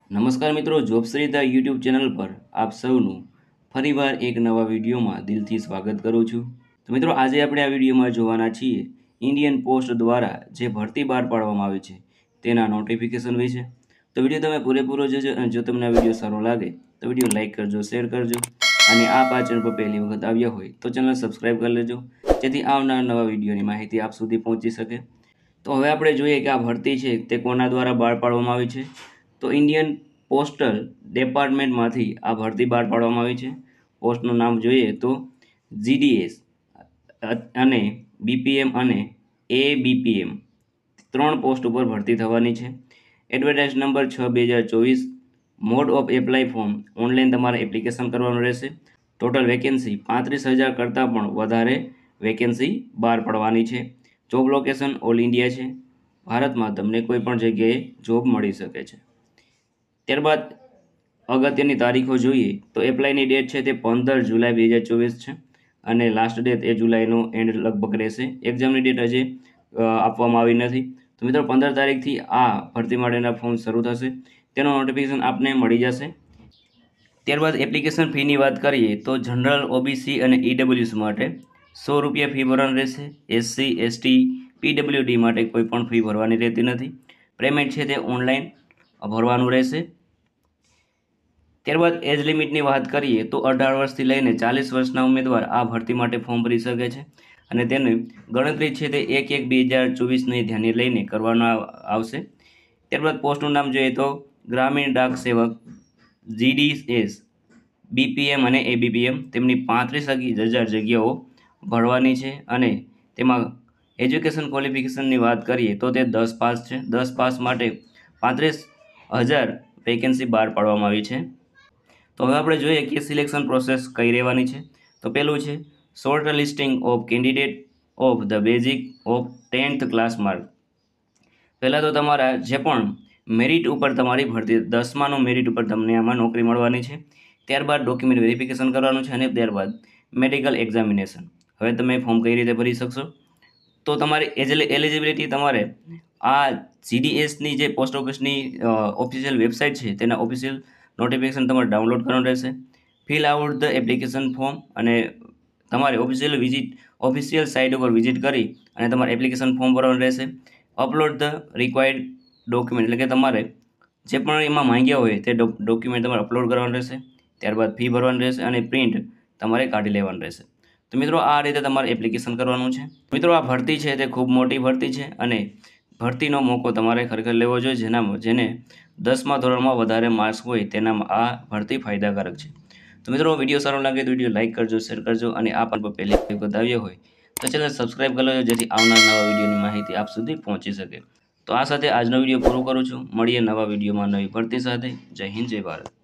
નમસ્કાર મિત્રો, જોબશ્રી the YouTube channel પર આપ સૌનું ફરીવાર એક નવા વિડીયોમાં દિલથી સ્વાગત કરું છું. તો મિત્રો, આજે આપણે આ વિડીયોમાં જોવાના છીએ ઇન્ડિયન પોસ્ટ દ્વારા જે ભરતી બહાર પાડવામાં આવી છે તેના નોટિફિકેશન વિશે. તો વિડીયો તમે પૂરેપૂરો જોજો અને જો તમને આ વિડીયો સારો લાગે તો વિડીયો લાઇક કરજો, શેર કરજો અને આપ આ ચેનલ પર પહેલી વખત આવ્યા હોય તો ચેનલ સબસ્ક્રાઈબ કરી લેજો, જેથી આવનાર નવા વિડીયોની માહિતી આપ સુધી પહોંચી શકે. તો હવે આપણે જોઈએ કે આ ભરતી છે તે કોના દ્વારા બહાર પાડવામાં આવી છે. તો ઇન્ડિયન પોસ્ટલ ડિપાર્ટમેન્ટમાંથી આ ભરતી બહાર પાડવામાં આવી છે. પોસ્ટનું નામ જોઈએ તો જીડીએસ અને બીપીએમ અને એબીપીએમ 3 પોસ્ટ ઉપર ભરતી થવાની છે. Advertise number 6/2024. Mode of apply form online તમારે એપ્લિકેશન કરવાનું રહેશે. ટોટલ વેકેન્સી 35,000 કરતાં પણ વધારે વેકેન્સી બહાર પડવાની છે. જોબ લોકેશન ઓલ ઇન્ડિયા છે. ભારતમાં તમને કોઈ પણ જગ્યાએ જોબ મળી શકે છે. ત્યારબાદ અગત્યની તારીખો જોઈએ તો એપ્લાયની ડેટ છે તે 15 જુલાઈ 2024 છે અને લાસ્ટ ડેટ એ જુલાઈનો એન્ડ લગભગ રહેશે. એક્ઝામની ડેટ હજી આપવામાં આવી નથી. તો મિત્રો, 15 તારીખથી આ ભરતી માટેના ફોર્મ શરૂ થશે, તેનું નોટિફિકેશન આપને મળી જશે. ત્યારબાદ એપ્લિકેશન ફીની વાત કરીએ તો જનરલ, ઓબીસી અને ઈડબ્લ્યુએસ માટે 100 રૂપિયા ફી ભરવાની રહેશે. એસસી, એસટી, પીડબ્લ્યુડી માટે કોઈ પણ ફી ભરવાની રહેતી નથી. પેમેન્ટ છે તે ઓનલાઈન ભરવાનું રહેશે. ત્યારબાદ એજ લિમિટની વાત કરીએ તો 18 વર્ષથી લઈને 40 વર્ષના ઉમેદવાર આ ભરતી માટે ફોર્મ ભરી શકે છે અને તેની ગણતરી છે તે 1/1/2024ને ધ્યાને લઈને કરવામાં આવશે. ત્યારબાદ પોસ્ટનું નામ જોઈએ તો ગ્રામીણ ડાક સેવક, જીડીએસ, બીપીએમ અને એબીપીએમ તેમની 35,000 જગ્યાઓ ભરવાની છે અને તેમાં એજ્યુકેશન ક્વોલિફિકેશનની વાત કરીએ તો તે 10 પાસ છે. 10 પાસ માટે 35,000 વેકેન્સી બહાર પાડવામાં આવી છે. તો હવે આપણે જોઈએ કે સિલેક્શન પ્રોસેસ કઈ રહેવાની છે. તો પહેલું છે shortlisting of candidate of the basic of 10th class mark. પહેલાં તો તમારા જે પણ મેરિટ ઉપર તમારી ભરતી 10માનું મેરિટ ઉપર તમને આમાં નોકરી મળવાની છે. ત્યારબાદ ડોક્યુમેન્ટ વેરિફિકેશન કરવાનું છે અને ત્યારબાદ મેડિકલ એક્ઝામિનેશન. હવે તમે ફોર્મ કઈ રીતે ભરી શકશો? તો તમારી એલિજિબિલિટી તમારે આ જીડીએસની જે પોસ્ટ ઓફિસની ઓફિશિયલ વેબસાઇટ છે તેના ઓફિશિયલ નોટિફિકેશન તમારે ડાઉનલોડ કરવાનું રહેશે. Fill out the application form અને તમારે ઓફિશિયલ સાઇટ ઉપર વિઝિટ કરી અને તમારે એપ્લિકેશન ફોર્મ ભરવાનું રહેશે. અપલોડ ધ રિક્વાયર્ડ ડોક્યુમેન્ટ એટલે કે તમારે જે પણ એમાં માંગ્યા હોય તે ડોક્યુમેન્ટ તમારે અપલોડ કરવાનું રહેશે. ત્યારબાદ ફી ભરવાની રહેશે અને પ્રિન્ટ તમારે કાઢી લેવાનું રહેશે. તો મિત્રો, આ રીતે તમારે એપ્લિકેશન કરવાનું છે. મિત્રો, આ ભરતી છે તે ખૂબ મોટી ભરતી છે અને ભરતીનો મોકો તમારે ખરેખર લેવો જોઈએ. જેને 10મા ધોરણમાં વધારે માર્ક્સ હોય તેનામાં આ ભરતી ફાયદાકારક છે. તો મિત્રો, વિડીયો સારો લાગે તો વિડીયો લાઇક કરજો, શેર કરજો અને આ પર પહેલી વખત આવ્યો હોય તો ચેનલ સબસ્ક્રાઈબ કરી લેજો, જેથી આવનાર નવા વિડીયોની માહિતી આપ સુધી પહોંચી શકે. તો આ સાથે આજનો વિડીયો પૂરો કરું છું. મળીએ નવા વિડીયોમાં નવી ભરતી સાથે. જય હિન્દ, જય ભારત.